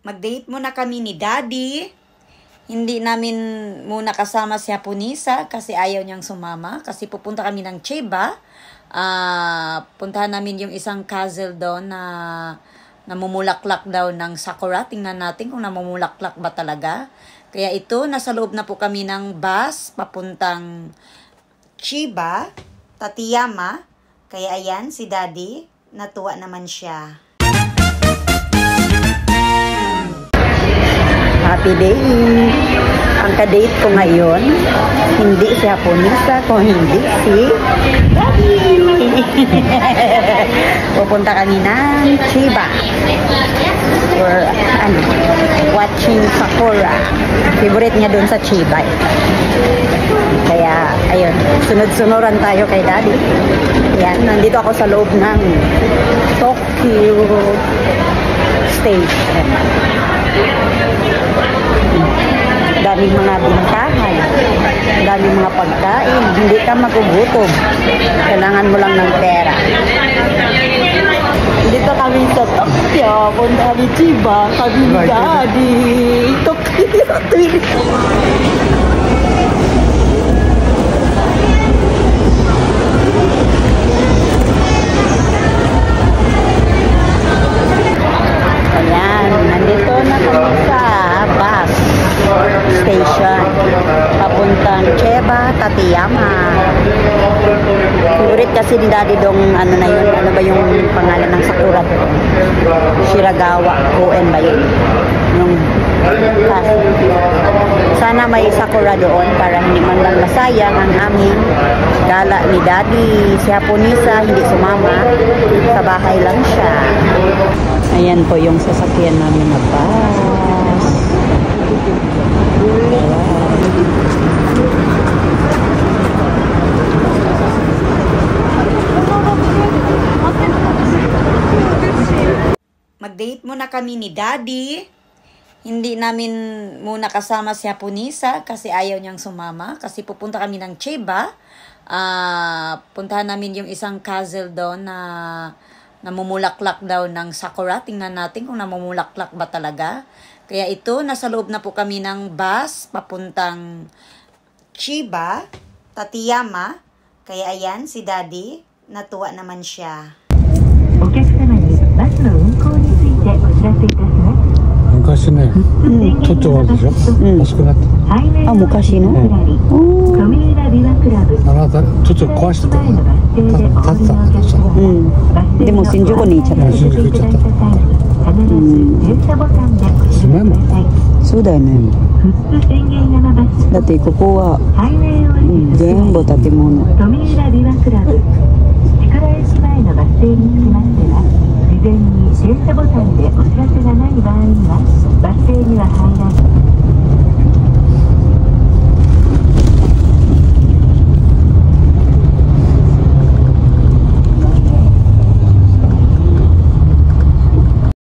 Mag-date muna kami ni Daddy. Hindi namin muna kasama si Hapunisa kasi ayaw niyang sumama. Kasi pupunta kami ng Chiba. Puntahan namin yung isang castle doon na namumulaklak daw ng sakura. Tingnan natin kung namumulaklak ba talaga. Kaya ito, nasa loob na po kami ng bus papuntang Chiba, Tateyama. Kaya ayan, si Daddy, natuwa naman siya. Happy day! Ang ka-date ko ngayon, hindi si Hapunisa, kung hindi si Daddy! Pupunta kami ng Chiba. For, watching sakura. Favorite niya dun sa Chiba. Kaya, ayun, sunod-sunuran tayo kay Daddy. Yan, nandito ako sa loob ng Tokyo Station. Daming mga bintahan, daming mga pagkain, hindi ka magugutom. Kailangan mo lang ng pera. Dito kami sa Tokyo, punta ni Chiba, kami ni Daddy. Tokyo. Ayan, nandito na kami sa bus station. Papuntang Chiba, Tateyama. Favorite kasi ni Daddy dong, ano na yun, ano ba yung pangalan ng sakura doon? Shiragawa, Koen ba yun? Yung sana may sakura doon para hindi man lang masayang ang aming gala ni Daddy. Si Hapunisa hindi sumama, sa bahay lang siya. Ayan po yung sasakyan namin na bus. Mag-date muna kami ni Daddy. Hindi namin muna kasama si Hapunisa kasi ayaw niyang sumama. Kasi pupunta kami ng Chiba. Puntahan namin yung isang castle doon na namumulaklak daw ng sakura. Tingnan natin kung namumulaklak ba talaga. Kaya ito, nasa loob na po kami ng bus papuntang Chiba, Tateyama. Kaya ayan, si Daddy, natuwa naman siya. Mukashi ne, Tokyoあるでしょ? 安くなった。 あ、昔の? あなた、Tokyo壊してたの？建てたんだけどさ。 でも新宿に行っちゃった。 新宿行っちゃった。住めんもん。 そうだよね。だってここは、全部建物。事前に停車ボタンでお知らせがない場合にはバス停には入らず